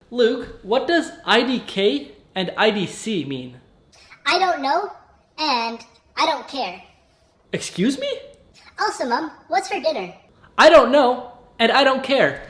Luke, what does IDK and IDC mean? I don't know, and I don't care. Excuse me? Also, Mom, what's for dinner? I don't know, and I don't care.